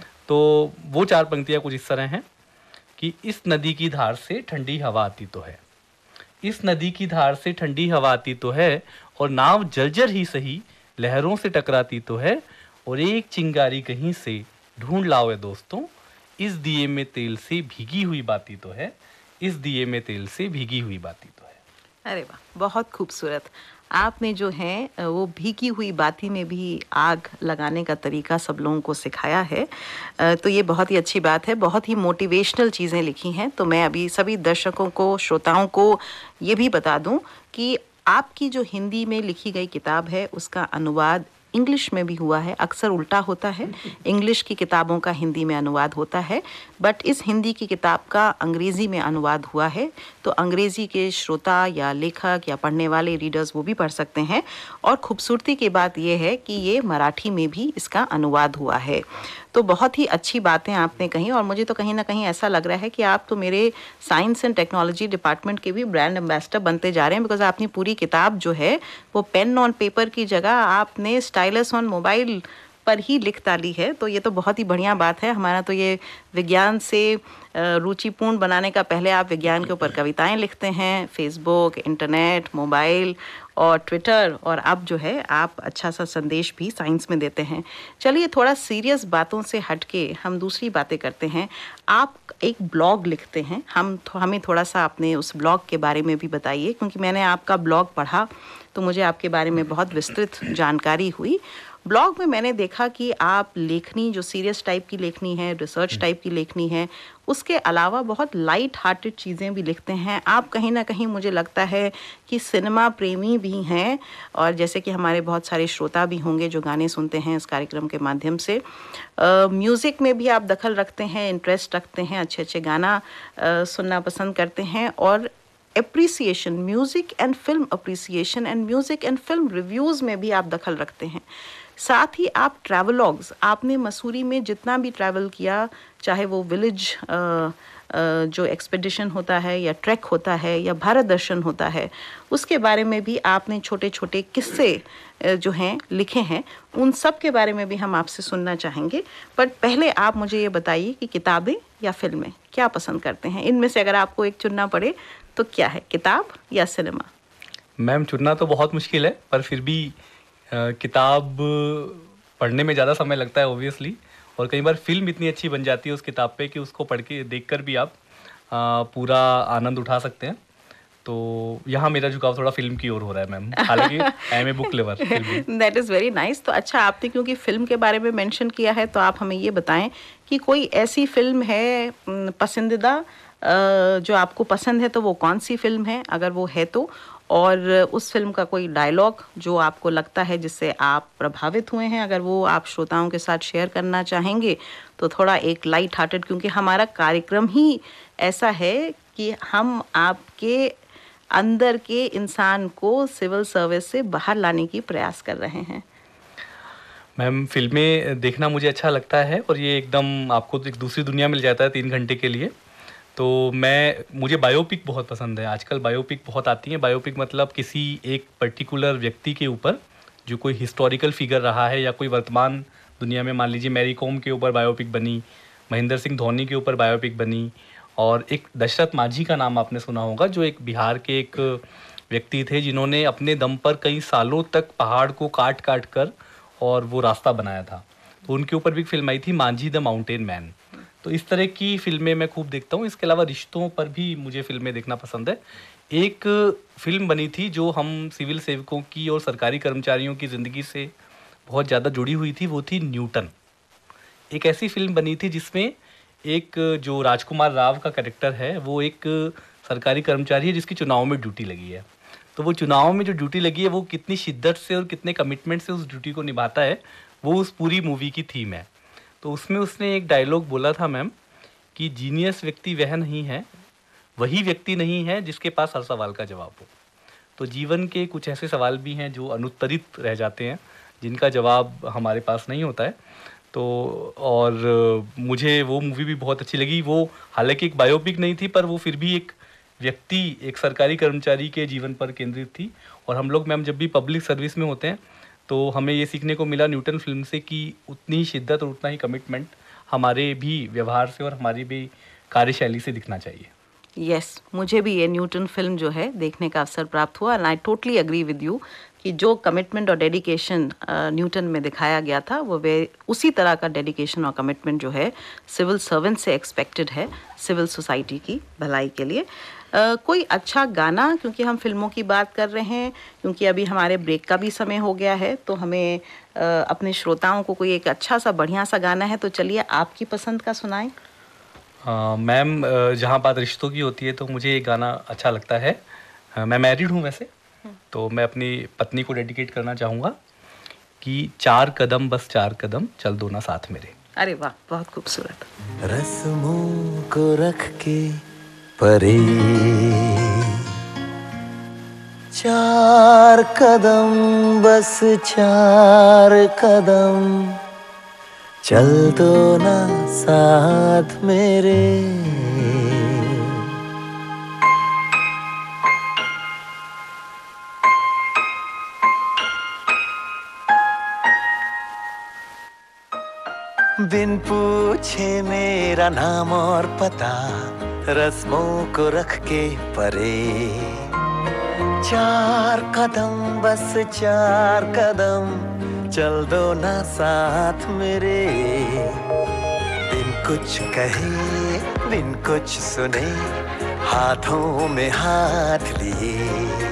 तो वो 4 पंक्तियां कुछ इस तरह हैं कि इस नदी की धार से ठंडी हवा आती तो है, इस नदी की धार से ठंडी हवा आती तो है, और नाव जर्जर ही सही लहरों से टकराती तो है, और एक चिंगारी कहीं से ढूंढ लाओ है दोस्तों, इस दिए में तेल से भीगी हुई बाती तो है, इस दिए में तेल से भीगी हुई बाती तो है। अरे वाह, बहुत खूबसूरत। आपने जो है वो भीगी हुई बाती में भी आग लगाने का तरीका सब लोगों को सिखाया है, तो ये बहुत ही अच्छी बात है। बहुत ही मोटिवेशनल चीज़ें लिखी हैं। तो मैं अभी सभी दर्शकों को, श्रोताओं को ये भी बता दूं कि आपकी जो हिंदी में लिखी गई किताब है उसका अनुवाद इंग्लिश में भी हुआ है। अक्सर उल्टा होता है, इंग्लिश की किताबों का हिंदी में अनुवाद होता है, बट इस हिंदी की किताब का अंग्रेज़ी में अनुवाद हुआ है। तो अंग्रेज़ी के श्रोता या लेखक या पढ़ने वाले रीडर्स वो भी पढ़ सकते हैं। और खूबसूरती की बात यह है कि ये मराठी में भी इसका अनुवाद हुआ है। तो बहुत ही अच्छी बातें आपने कही, और मुझे तो कहीं ना कहीं ऐसा लग रहा है कि आप तो मेरे साइंस एंड टेक्नोलॉजी डिपार्टमेंट के भी ब्रांड एम्बेसडर बनते जा रहे हैं, बिकॉज आपने पूरी किताब जो है वो पेन ऑन पेपर की जगह आपने स्टाइलस ऑन मोबाइल पर ही लिख डाली है। तो ये तो बहुत ही बढ़िया बात है। हमारा तो ये विज्ञान से रुचिपूर्ण बनाने का, पहले आप विज्ञान के ऊपर कविताएं लिखते हैं, फेसबुक, इंटरनेट, मोबाइल और ट्विटर, और अब जो है आप अच्छा सा संदेश भी साइंस में देते हैं। चलिए थोड़ा सीरियस बातों से हटके हम दूसरी बातें करते हैं। आप एक ब्लॉग लिखते हैं, हमें थोड़ा सा अपने उस ब्लॉग के बारे में भी बताइए, क्योंकि मैंने आपका ब्लॉग पढ़ा तो मुझे आपके बारे में बहुत विस्तृत जानकारी हुई। ब्लॉग में मैंने देखा कि आप लेखनी, जो सीरियस टाइप की लेखनी है, रिसर्च टाइप की लेखनी है, उसके अलावा बहुत लाइट हार्टेड चीज़ें भी लिखते हैं। आप कहीं ना कहीं मुझे लगता है कि सिनेमा प्रेमी भी हैं, और जैसे कि हमारे बहुत सारे श्रोता भी होंगे जो गाने सुनते हैं इस कार्यक्रम के माध्यम से। म्यूज़िक में भी आप दखल रखते हैं, इंटरेस्ट रखते हैं, अच्छे अच्छे गाना सुनना पसंद करते हैं, और appreciation, music and film appreciation and music and film reviews में भी आप दखल रखते हैं। साथ ही आप ट्रैवलॉग्स, आपने मसूरी में जितना भी ट्रैवल किया, चाहे वो विलेज जो एक्सपेडिशन होता है या ट्रैक होता है या भारत दर्शन होता है, उसके बारे में भी आपने छोटे छोटे किस्से जो हैं लिखे हैं, उन सब के बारे में भी हम आपसे सुनना चाहेंगे। बट पहले आप मुझे ये बताइए कि किताबें या फिल्में क्या पसंद करते हैं? इनमें से अगर आपको एक चुनना पड़े तो क्या है, किताब या सिनेमा? मैम चुनना तो बहुत मुश्किल है, पर फिर भी किताब पढ़ने में ज़्यादा समय लगता है ऑब्वियसली, और कई बार फिल्म इतनी अच्छी बन जाती है उस किताब पे कि उसको पढ़ के देखकर भी आप पूरा आनंद उठा सकते हैं। तो यहाँ मेरा झुकाव थोड़ा फिल्म की ओर हो रहा है मैम, हालांकि I am a book lover. That is very nice. तो अच्छा, आपने क्योंकि फिल्म के बारे में मेंशन किया है तो आप हमें ये बताएं कि कोई ऐसी फिल्म है पसंदीदा जो आपको पसंद है, तो वो कौन सी फिल्म है अगर वो है तो, और उस फिल्म का कोई डायलॉग जो आपको लगता है जिससे आप प्रभावित हुए हैं, अगर वो आप श्रोताओं के साथ शेयर करना चाहेंगे तो थोड़ा एक लाइट हार्टेड, क्योंकि हमारा कार्यक्रम ही ऐसा है कि हम आपके अंदर के इंसान को सिविल सर्विस से बाहर लाने की प्रयास कर रहे हैं। मैम फिल्में देखना मुझे अच्छा लगता है, और ये एकदम आपको एक दूसरी दुनिया मिल जाता है 3 घंटे के लिए। तो मुझे बायोपिक बहुत पसंद है। आजकल बायोपिक बहुत आती हैं। बायोपिक मतलब किसी एक पर्टिकुलर व्यक्ति के ऊपर जो कोई हिस्टोरिकल फिगर रहा है, या कोई वर्तमान दुनिया में, मान लीजिए मैरी कॉम के ऊपर बायोपिक बनी, महेंद्र सिंह धोनी के ऊपर बायोपिक बनी, और एक दशरथ माझी का नाम आपने सुना होगा, जो एक बिहार के एक व्यक्ति थे जिन्होंने अपने दम पर कई सालों तक पहाड़ को काट काट कर और वो रास्ता बनाया था। तो उनके ऊपर भी एक फिल्म आई थी, मांझी द माउंटेन मैन। तो इस तरह की फिल्में मैं खूब देखता हूँ। इसके अलावा रिश्तों पर भी मुझे फिल्में देखना पसंद है। एक फिल्म बनी थी जो हम सिविल सेवकों की और सरकारी कर्मचारियों की ज़िंदगी से बहुत ज़्यादा जुड़ी हुई थी, वो थी न्यूटन। एक ऐसी फिल्म बनी थी जिसमें एक जो राजकुमार राव का कैरेक्टर है, वो एक सरकारी कर्मचारी है जिसकी चुनाव में ड्यूटी लगी है। तो वो चुनाव में जो ड्यूटी लगी है, वो कितनी शिद्दत से और कितने कमिटमेंट से उस ड्यूटी को निभाता है, वो उस पूरी मूवी की थीम है। तो उसमें उसने एक डायलॉग बोला था मैम कि जीनियस व्यक्ति वह नहीं है, वही व्यक्ति नहीं है जिसके पास हर सवाल का जवाब हो। तो जीवन के कुछ ऐसे सवाल भी हैं जो अनुत्तरित रह जाते हैं, जिनका जवाब हमारे पास नहीं होता है। तो और मुझे वो मूवी भी बहुत अच्छी लगी। वो हालांकि एक बायोपिक नहीं थी, पर वो फिर भी एक व्यक्ति, एक सरकारी कर्मचारी के जीवन पर केंद्रित थी। और हम लोग मैम जब भी पब्लिक सर्विस में होते हैं तो हमें ये सीखने को मिला न्यूटन फिल्म से कि उतनी ही शिद्दत और उतना ही कमिटमेंट हमारे भी व्यवहार से और हमारी भी कार्यशैली से दिखना चाहिए। यस, मुझे भी ये न्यूटन फिल्म जो है देखने का अवसर प्राप्त हुआ, and I totally agree with you कि जो कमिटमेंट और डेडिकेशन न्यूटन में दिखाया गया था, वो उसी तरह का डेडिकेशन और कमिटमेंट जो है सिविल सर्वेंट से एक्सपेक्टेड है सिविल सोसाइटी की भलाई के लिए। कोई अच्छा गाना, क्योंकि हम फिल्मों की बात कर रहे हैं, क्योंकि अभी हमारे ब्रेक का भी समय हो गया है, तो हमें अपने श्रोताओं को कोई एक अच्छा सा बढ़िया सा गाना है तो चलिए आपकी पसंद का सुनाएं। मैम जहाँ बात रिश्तों की होती है तो मुझे ये गाना अच्छा लगता है। मैं मैरिड हूँ वैसे, तो मैं अपनी पत्नी को डेडिकेट करना चाहूँगा कि 4 कदम बस 4 कदम चल दो ना साथ मेरे। अरे वाह, बहुत खूबसूरत। रस्मों को रख के परे 4 कदम बस 4 कदम चल दो ना साथ मेरे। बिन पूछे मेरा नाम और पता रस्मों को रख के परे 4 कदम बस 4 कदम चल दो ना साथ मेरे। बिन कुछ कहे बिन कुछ सुने हाथों में हाथ लिए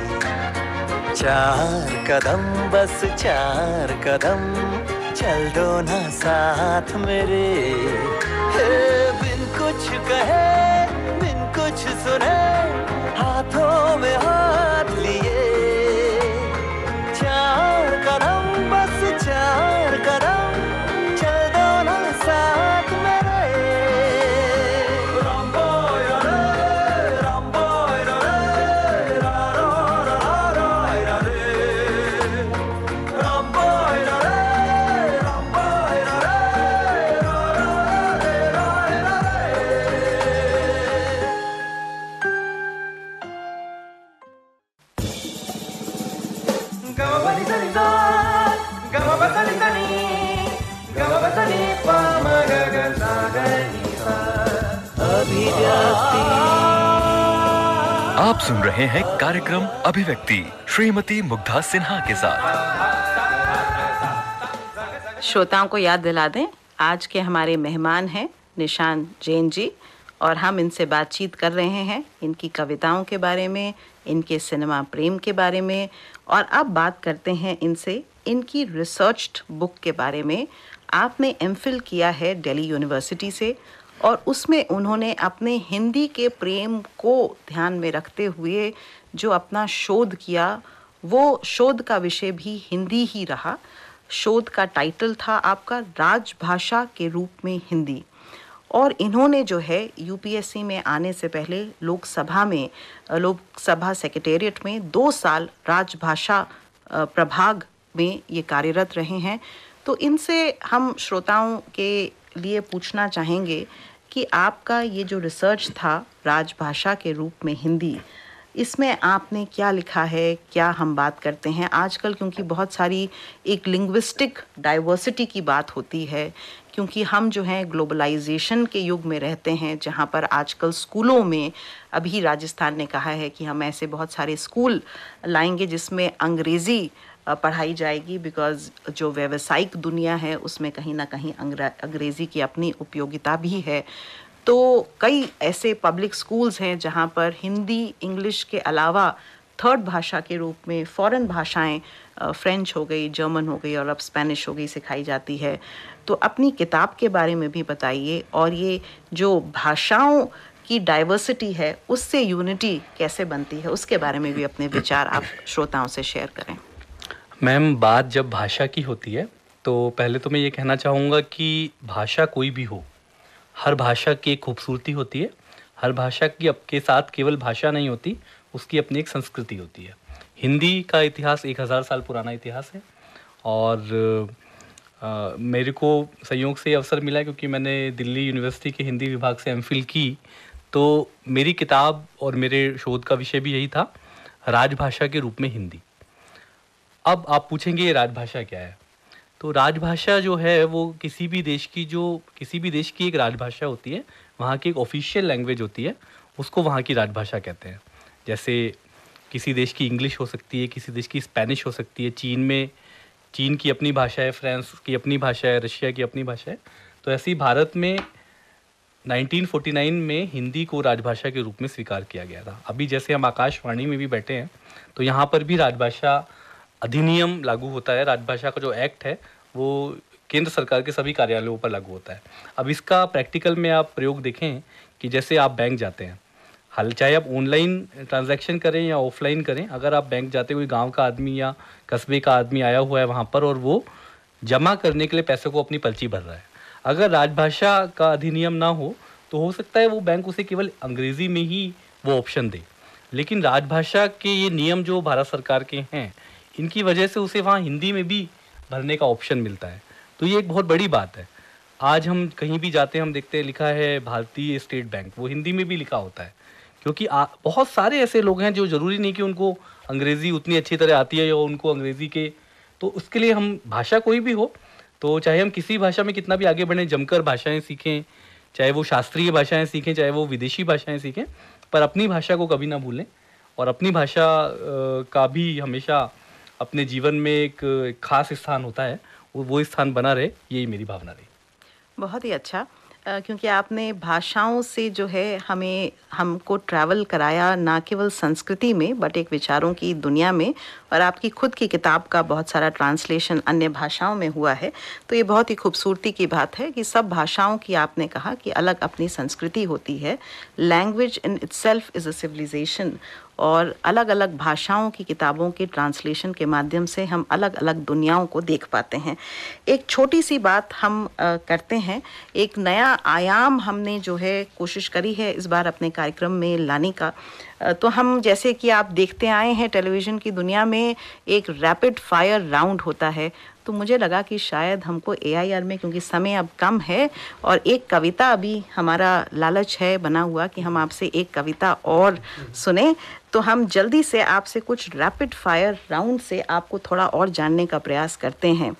4 कदम बस 4 कदम चल दो ना साथ मेरे। बिन कुछ कहे बिन कुछ सुने हाथों में हाथ लिए 4 कदम बस 4 कदम चल दो ना साथ मेरे। आप सुन रहे हैं कार्यक्रम अभिव्यक्ति श्रीमती मुग्धा सिन्हा के साथ। श्रोताओं को याद दिला दें, आज के हमारे मेहमान हैं निशान जैन जी, और हम इनसे बातचीत कर रहे हैं इनकी कविताओं के बारे में, इनके सिनेमा प्रेम के बारे में, और अब बात करते हैं इनसे इनकी रिसर्च्ड बुक के बारे में। आपने एमफिल किया है दिल्ली यूनिवर्सिटी से, और उसमें उन्होंने अपने हिंदी के प्रेम को ध्यान में रखते हुए जो अपना शोध किया, वो शोध का विषय भी हिंदी ही रहा। शोध का टाइटल था आपका राजभाषा के रूप में हिंदी, और इन्होंने जो है यूपीएससी में आने से पहले लोकसभा सेक्रेटेरिएट में 2 साल राजभाषा प्रभाग में ये कार्यरत रहे हैं। तो इनसे हम श्रोताओं के लिए पूछना चाहेंगे कि आपका ये जो रिसर्च था राजभाषा के रूप में हिंदी, इसमें आपने क्या लिखा है, क्या हम बात करते हैं आजकल, क्योंकि बहुत सारी एक लिंग्विस्टिक डाइवर्सिटी की बात होती है, क्योंकि हम जो हैं ग्लोबलाइजेशन के युग में रहते हैं, जहाँ पर आजकल स्कूलों में, अभी राजस्थान ने कहा है कि हम ऐसे बहुत सारे स्कूल लाएंगे जिसमें अंग्रेज़ी पढ़ाई जाएगी, बिकॉज़ जो व्यावसायिक दुनिया है उसमें कहीं ना कहीं अंग्रेज़ी की अपनी उपयोगिता भी है। तो कई ऐसे पब्लिक स्कूल्स हैं जहाँ पर हिंदी, इंग्लिश के अलावा थर्ड भाषा के रूप में फॉरेन भाषाएं, फ्रेंच हो गई, जर्मन हो गई और अब स्पेनिश हो गई, सिखाई जाती है। तो अपनी किताब के बारे में भी बताइए, और ये जो भाषाओं की डाइवर्सिटी है उससे यूनिटी कैसे बनती है, उसके बारे में भी अपने विचार आप श्रोताओं से शेयर करें। मैम, बात जब भाषा की होती है तो पहले तो मैं ये कहना चाहूँगा कि भाषा कोई भी हो, हर भाषा की एक खूबसूरती होती है। हर भाषा की के साथ केवल भाषा नहीं होती, उसकी अपनी एक संस्कृति होती है। हिंदी का इतिहास 1000 साल पुराना इतिहास है, और मेरे को संयोग से अवसर मिला क्योंकि मैंने दिल्ली यूनिवर्सिटी के हिंदी विभाग से एमफिल की, तो मेरी किताब और मेरे शोध का विषय भी यही था, राजभाषा के रूप में हिंदी। अब आप पूछेंगे ये राजभाषा क्या है, तो राजभाषा जो है वो किसी भी देश की एक राजभाषा होती है, वहाँ की एक ऑफिशियल लैंग्वेज होती है, उसको वहाँ की राजभाषा कहते हैं। जैसे किसी देश की इंग्लिश हो सकती है, किसी देश की स्पेनिश हो सकती है, चीन की अपनी भाषा है, फ्रांस की अपनी भाषा है, रशिया की अपनी भाषा है। तो ऐसे ही भारत में 1949 में हिंदी को राजभाषा के रूप में स्वीकार किया गया था। अभी जैसे हम आकाशवाणी में भी बैठे हैं तो यहाँ पर भी राजभाषा अधिनियम लागू होता है। राजभाषा का जो एक्ट है वो केंद्र सरकार के सभी कार्यालयों पर लागू होता है। अब इसका प्रैक्टिकल में आप प्रयोग देखें कि जैसे आप बैंक जाते हैं, हाल चाहे आप ऑनलाइन ट्रांजैक्शन करें या ऑफलाइन करें, अगर आप बैंक जाते कोई गांव का आदमी या कस्बे का आदमी आया हुआ है वहाँ पर और वो जमा करने के लिए पैसे को अपनी पर्ची भर रहा है, अगर राजभाषा का अधिनियम ना हो तो हो सकता है वो बैंक उसे केवल अंग्रेज़ी में ही वो ऑप्शन दे। लेकिन राजभाषा के ये नियम जो भारत सरकार के हैं, इनकी वजह से उसे वहाँ हिंदी में भी भरने का ऑप्शन मिलता है। तो ये एक बहुत बड़ी बात है। आज हम कहीं भी जाते हैं, हम देखते हैं लिखा है भारतीय स्टेट बैंक, वो हिंदी में भी लिखा होता है, क्योंकि बहुत सारे ऐसे लोग हैं जो ज़रूरी नहीं कि उनको अंग्रेज़ी उतनी अच्छी तरह आती है या उनको अंग्रेज़ी के, तो उसके लिए हम भाषा कोई भी हो, तो चाहे हम किसी भाषा में कितना भी आगे बढ़ें, जमकर भाषाएं सीखें, चाहे वो शास्त्रीय भाषाएं सीखें, चाहे वो विदेशी भाषाएं सीखें, पर अपनी भाषा को कभी ना भूलें, और अपनी भाषा का भी हमेशा अपने जीवन में एक खास स्थान होता है, वो स्थान बना रहे, यही मेरी भावना रही। बहुत ही अच्छा, क्योंकि आपने भाषाओं से जो है हमको ट्रैवल कराया, ना केवल संस्कृति में बट एक विचारों की दुनिया में, और आपकी खुद की किताब का बहुत सारा ट्रांसलेशन अन्य भाषाओं में हुआ है। तो ये बहुत ही खूबसूरती की बात है कि सब भाषाओं की आपने कहा कि अलग अपनी संस्कृति होती है। Language in itself is a civilisation, और अलग अलग भाषाओं की किताबों के ट्रांसलेशन के माध्यम से हम अलग अलग दुनियाओं को देख पाते हैं। एक छोटी सी बात हम करते हैं, एक नया आयाम हमने जो है कोशिश करी है इस बार अपने कार्यक्रम में लाने का। तो हम जैसे कि आप देखते आए हैं टेलीविज़न की दुनिया में एक रैपिड फायर राउंड होता है, तो मुझे लगा कि शायद हमको AIR में, क्योंकि समय अब कम है और एक कविता अभी हमारा लालच है बना हुआ कि हम आपसे एक कविता और सुने, तो हम जल्दी से आपसे कुछ रैपिड फायर राउंड से आपको थोड़ा और जानने का प्रयास करते हैं।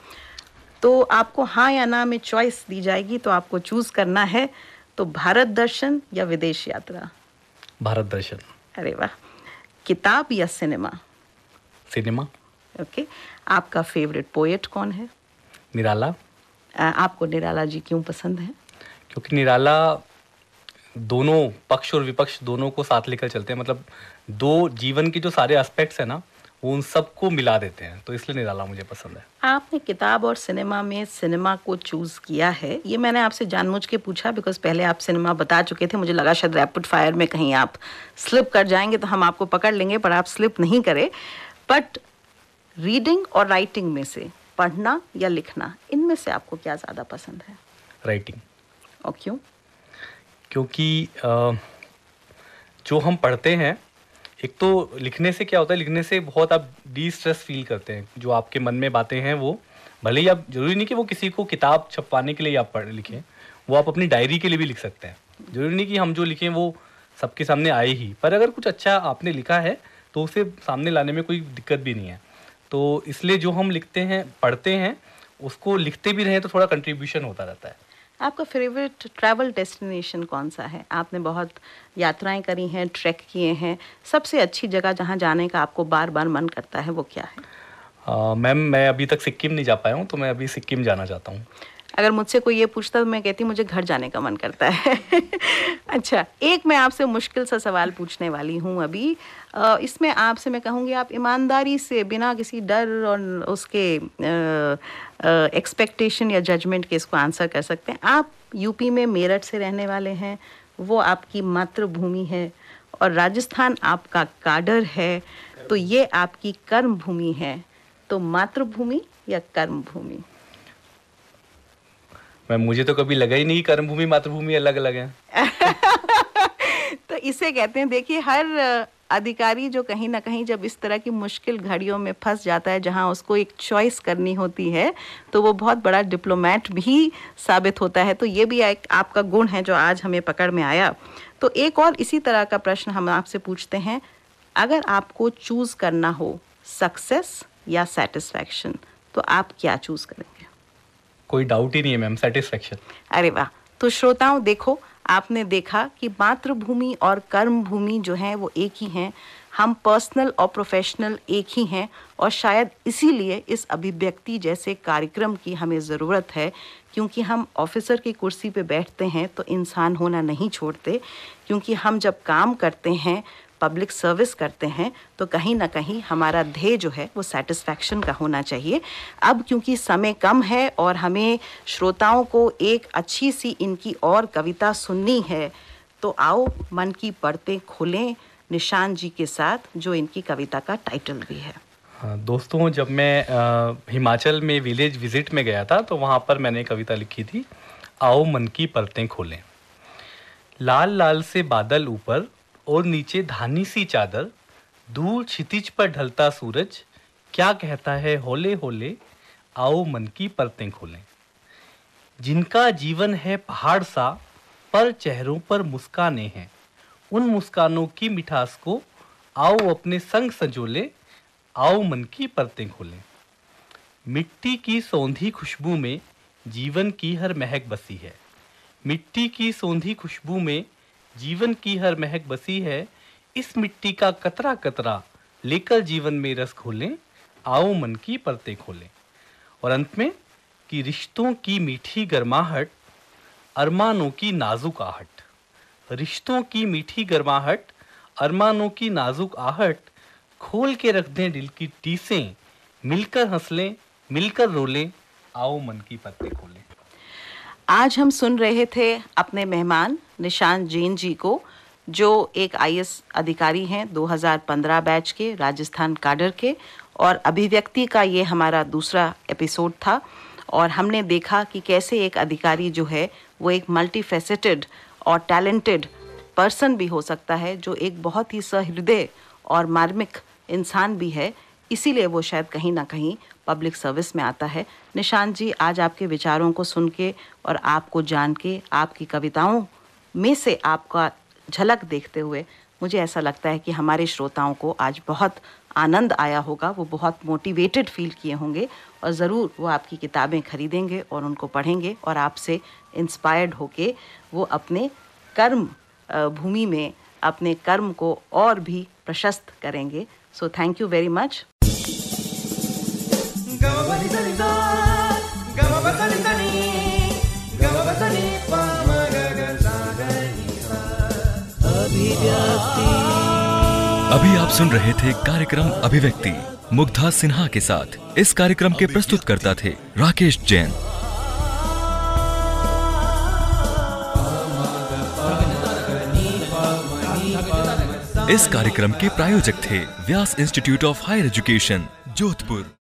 तो आपको हाँ या ना में चॉइस दी जाएगी, तो आपको चूज़ करना है। तो भारत दर्शन या विदेश यात्रा? भारत दर्शन। अरे वाह। किताब या सिनेमा? सिनेमा। ओके। आपका फेवरेट पोएट कौन है? निराला। आपको निराला जी क्यों पसंद है? क्योंकि निराला दोनों पक्ष और विपक्ष दोनों को साथ लेकर चलते हैं, मतलब दो जीवन के जो सारे एस्पेक्ट्स हैं ना, वो उन सबको मिला देते हैं, तो इसलिए निराला मुझे पसंद है। आपने किताब और सिनेमा में सिनेमा को चूज किया है, ये मैंने आपसे जानबूझ के पूछा बिकॉज पहले आप सिनेमा बता चुके थे। मुझे लगा शायद रैपिड फायर में कहीं आप स्लिप कर जाएंगे तो हम आपको पकड़ लेंगे, पर आप स्लिप नहीं करे। बट रीडिंग और राइटिंग में से, पढ़ना या लिखना, इनमें से आपको क्या ज़्यादा पसंद है? राइटिंग। और क्यों? क्योंकि जो हम पढ़ते हैं, एक तो लिखने से क्या होता है, लिखने से बहुत आप डी स्ट्रेस फील करते हैं। जो आपके मन में बातें हैं वो भले ही आप, जरूरी नहीं कि वो किसी को किताब छपवाने के लिए आप पढ़ लिखें, वो आप अपनी डायरी के लिए भी लिख सकते हैं। जरूरी नहीं कि हम जो लिखें वो सबके सामने आए ही, पर अगर कुछ अच्छा आपने लिखा है तो उसे सामने लाने में कोई दिक्कत भी नहीं है। तो इसलिए जो हम लिखते हैं, पढ़ते हैं, उसको लिखते भी रहें तो थोड़ा कंट्रीब्यूशन होता रहता है। आपका फेवरेट ट्रैवल डेस्टिनेशन कौन सा है? आपने बहुत यात्राएं करी हैं, ट्रैक किए हैं, सबसे अच्छी जगह जहां जाने का आपको बार बार मन करता है वो क्या है? मैम, मैं अभी तक सिक्किम नहीं जा पाया हूँ, तो मैं अभी सिक्किम जाना चाहता हूँ। अगर मुझसे कोई ये पूछता तो मैं कहती मुझे घर जाने का मन करता है। अच्छा, एक मैं आपसे मुश्किल सा सवाल पूछने वाली हूँ अभी। इसमें आपसे मैं कहूँगी आप ईमानदारी से, बिना किसी डर और उसके एक्सपेक्टेशन या जजमेंट के इसको आंसर कर सकते हैं। आप यूपी में मेरठ से रहने वाले हैं, वो आपकी मातृभूमि है, और राजस्थान आपका काडर है, तो ये आपकी कर्म भूमि है। तो मातृभूमि या कर्म भूमि? मैं, मुझे तो कभी लगा ही नहीं कर्म भूमि मातृभूमि अलग अलग है। तो इसे कहते हैं, देखिए, हर अधिकारी जो कहीं ना कहीं जब इस तरह की मुश्किल घड़ियों में फंस जाता है, जहां उसको एक चॉइस करनी होती है, तो वो बहुत बड़ा डिप्लोमेट भी साबित होता है। तो ये भी एक आपका गुण है जो आज हमें पकड़ में आया। तो एक और इसी तरह का प्रश्न हम आपसे पूछते हैं, अगर आपको चूज करना हो सक्सेस या सेटिस्फैक्शन, तो आप क्या चूज करेंगे? कोई डाउट ही नहीं है मैम, सेटिस्फैक्शन। अरे वाह। तो श्रोताओं, देखो, आपने देखा कि मातृभूमि और कर्म भूमि जो हैं वो एक ही हैं। हम पर्सनल और प्रोफेशनल एक ही हैं, और शायद इसीलिए इस अभिव्यक्ति जैसे कार्यक्रम की हमें ज़रूरत है, क्योंकि हम ऑफिसर की कुर्सी पे बैठते हैं तो इंसान होना नहीं छोड़ते। क्योंकि हम जब काम करते हैं, पब्लिक सर्विस करते हैं, तो कहीं ना कहीं हमारा ध्येय जो है वो सेटिस्फैक्शन का होना चाहिए। अब क्योंकि समय कम है और हमें श्रोताओं को एक अच्छी सी इनकी और कविता सुननी है, तो आओ मन की परतें खोलें निशान जी के साथ, जो इनकी कविता का टाइटल भी है। हाँ दोस्तों, जब मैं हिमाचल में विलेज विजिट में गया था तो वहाँ पर मैंने कविता लिखी थी, आओ मन की परतें खोलें। लाल लाल से बादल ऊपर और नीचे धानी सी चादर, दूर क्षितिज पर ढलता सूरज, क्या कहता है होले होले, आओ मन की परतें खोलें। जिनका जीवन है पहाड़ सा, पर चेहरों पर मुस्कानें हैं, उन मुस्कानों की मिठास को आओ अपने संग संजोले, आओ मन की परतें खोलें। मिट्टी की सौंधी खुशबू में जीवन की हर महक बसी है, मिट्टी की सौंधी खुशबू में जीवन की हर महक बसी है, इस मिट्टी का कतरा कतरा लेकर जीवन में रस घोलें, आओ मन की परतें खोलें। और अंत में कि रिश्तों की मीठी गर्माहट, अरमानों की नाजुक आहट, रिश्तों की मीठी गर्माहट, अरमानों की नाजुक आहट, खोल के रख दें दिल की टीसें, मिलकर हंस लें, मिलकर रो लें, आओ मन की परतें खोलें। आज हम सुन रहे थे अपने मेहमान निशान जैन जी को, जो एक आईएएस अधिकारी हैं 2015 बैच के, राजस्थान काडर के, और अभिव्यक्ति का ये हमारा दूसरा एपिसोड था। और हमने देखा कि कैसे एक अधिकारी जो है वो एक मल्टीफेसेटेड और टैलेंटेड पर्सन भी हो सकता है, जो एक बहुत ही सहृदय और मार्मिक इंसान भी है, इसीलिए वो शायद कहीं ना कहीं पब्लिक सर्विस में आता है। निशान जी, आज आपके विचारों को सुन के और आपको जान के, आपकी कविताओं में से आपका झलक देखते हुए, मुझे ऐसा लगता है कि हमारे श्रोताओं को आज बहुत आनंद आया होगा, वो बहुत मोटिवेटेड फील किए होंगे, और ज़रूर वो आपकी किताबें खरीदेंगे और उनको पढ़ेंगे, और आपसे इंस्पायर्ड होके वो अपने कर्म भूमि में अपने कर्म को और भी प्रशस्त करेंगे। So thank you very much. अभी आप सुन रहे थे कार्यक्रम अभिव्यक्ति मुग्धा सिन्हा के साथ। इस कार्यक्रम के प्रस्तुतकर्ता थे राकेश जैन। इस कार्यक्रम के प्रायोजक थे Vyas institute of higher education, Jodhpur.